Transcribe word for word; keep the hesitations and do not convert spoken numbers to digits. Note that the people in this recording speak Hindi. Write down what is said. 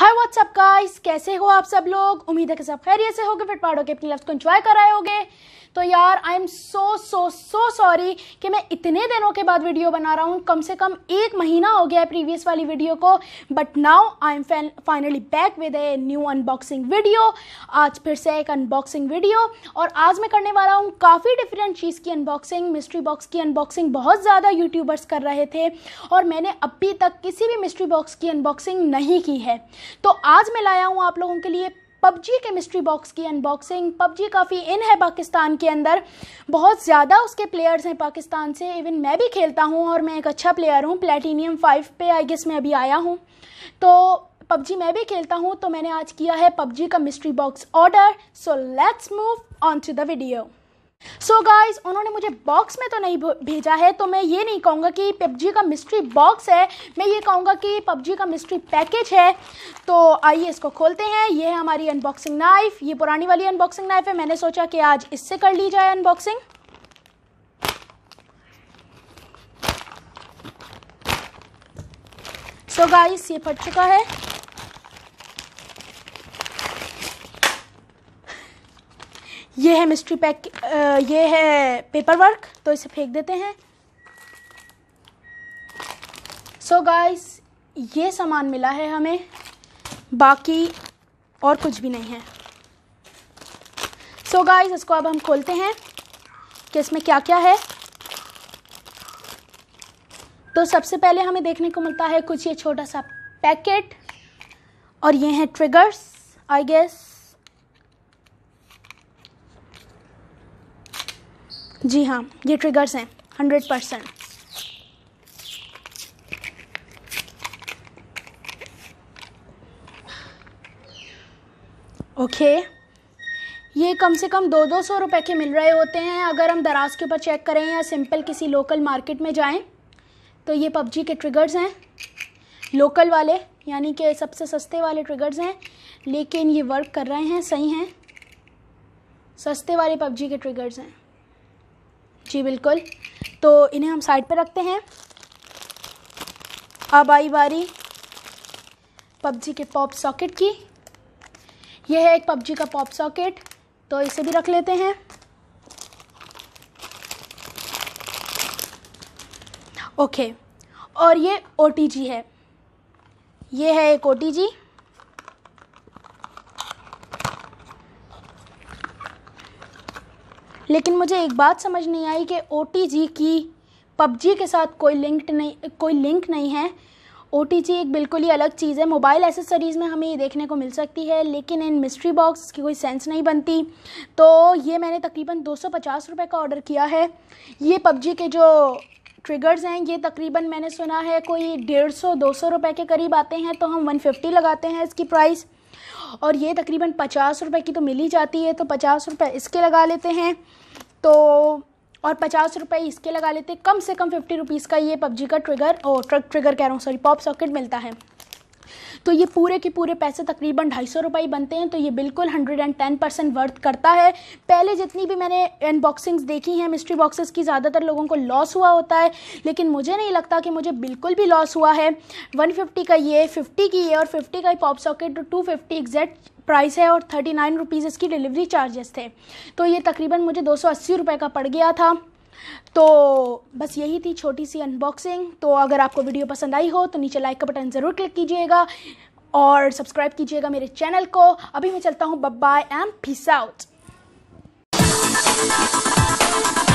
हाय व्हाट्सअप गाइस, कैसे हो आप सब लोग। उम्मीद है कि सब खैरियत से होगे, फिट फाट होके अपनी लाइफ को एंजॉय कर रहे होगे। तो यार I am so so so sorry कि मैं इतने दिनों के बाद वीडियो बना रहा हूँ। कम से कम एक महीना हो गया है प्रीवियस वाली वीडियो को, but now I am finally back with a new unboxing video. आज फिर से एक अनबॉक्सिंग वीडियो, और आज मैं करने वाला हूँ काफ़ी डिफरेंट चीज़ की अनबॉक्सिंग। मिस्ट्री बॉक्स की अनबॉक्सिंग बहुत ज़्यादा यूट्यूबर्स कर रहे थे और मैंने अभी तक किसी भी मिस्ट्री बॉक्स की अनबॉक्सिंग नहीं की है। तो आज मैं लाया हूँ आप लोगों के लिए पबजी के मिस्ट्री बॉक्स की अनबॉक्सिंग। पबजी काफ़ी इन है पाकिस्तान के अंदर, बहुत ज़्यादा उसके प्लेयर्स हैं पाकिस्तान से। इवन मैं भी खेलता हूँ और मैं एक अच्छा प्लेयर हूँ, प्लेटिनियम फाइव पे आई गेस मैं अभी आया हूँ। तो पबजी मैं भी खेलता हूँ, तो मैंने आज किया है पबजी का mystery box order. So let's move on to the video. So guys, उन्होंने मुझे बॉक्स में तो नहीं भेजा है, तो मैं ये नहीं कहूँगा कि पबजी का मिस्ट्री बॉक्स है, मैं ये कहूँगा कि पबजी का मिस्ट्री पैकेज है। तो आइए इसको खोलते हैं। ये है हमारी अनबॉक्सिंग नाइफ। ये पुरानी वाली अनबॉक्सिंग नाइफ है, मैंने सोचा कि आज इससे कर ली जाए अनबॉक्सिंग। सो गाइज, ये फट चुका है। ये है मिस्ट्री पैक, ये है पेपर वर्क, तो इसे फेंक देते हैं। सो गाइस, ये सामान मिला है हमें, बाकी और कुछ भी नहीं है। सो गाइस, इसको अब हम खोलते हैं कि इसमें क्या क्या है। तो सबसे पहले हमें देखने को मिलता है कुछ ये छोटा सा पैकेट, और ये हैं ट्रिगर्स आई गेस। जी हाँ, ये ट्रिगर्स हैं हंड्रेड परसेंट। ओके, ये कम से कम दो दो सौ रुपए के मिल रहे होते हैं अगर हम दराज के ऊपर चेक करें या सिंपल किसी लोकल मार्केट में जाएं। तो ये पबजी के ट्रिगर्स हैं, लोकल वाले, यानी कि सबसे सस्ते वाले ट्रिगर्स हैं, लेकिन ये वर्क कर रहे हैं, सही हैं। सस्ते वाले पबजी के ट्रिगर्स हैं जी बिल्कुल। तो इन्हें हम साइड पे रखते हैं। अब आई बारी पबजी के पॉप सॉकेट की। यह है एक पबजी का पॉप सॉकेट, तो इसे भी रख लेते हैं। ओके, और ये ओ टी जी है, ये है एक ओ टी जी। लेकिन मुझे एक बात समझ नहीं आई कि ओ टी जी की पबजी के साथ कोई लिंक नहीं कोई लिंक नहीं है। ओ टी जी एक बिल्कुल ही अलग चीज़ है। मोबाइल एसेसरीज़ में हमें ये देखने को मिल सकती है, लेकिन इन मिस्ट्री बॉक्स की कोई सेंस नहीं बनती। तो ये मैंने तकरीबन दो सौ पचास रुपये का ऑर्डर किया है। ये पबजी के जो ट्रिगर्स हैं, ये तकरीबन मैंने सुना है कोई डेढ़ सौ दो सौ रुपये के करीब आते हैं, तो हम वन फिफ्टी लगाते हैं इसकी प्राइस। और ये तकरीबन पचास रुपये की तो मिल ही जाती है, तो पचास रुपये इसके लगा लेते हैं। तो और पचास रुपये इसके लगा लेते हैं। कम से कम फिफ्टी रुपीज़ का ये पबजी का ट्रिगर ओ ट्रक ट्रिगर कह रहा हूँ सॉरी पॉप सॉकेट मिलता है। तो ये पूरे के पूरे पैसे तकरीबन ढाई सौ रुपये बनते हैं। तो ये बिल्कुल hundred and ten percent worth करता है। पहले जितनी भी मैंने अनबॉक्सिंग्स देखी हैं मिस्ट्री बॉक्सेस की, ज़्यादातर लोगों को लॉस हुआ होता है, लेकिन मुझे नहीं लगता कि मुझे बिल्कुल भी लॉस हुआ है। वन फिफ्टी का ये, फिफ्टी की ये और फिफ्टी का pop socket, two fifty exact price है, और थर्टी नाइन रुपीज़ इसकी डिलीवरी चार्जेस थे। तो ये तकरीबन मुझे दो सौ अस्सी रुपये का पड़ गया था। तो बस यही थी छोटी सी अनबॉक्सिंग। तो अगर आपको वीडियो पसंद आई हो तो नीचे लाइक का बटन ज़रूर क्लिक कीजिएगा और सब्सक्राइब कीजिएगा मेरे चैनल को। अभी मैं चलता हूँ, bye bye and peace out.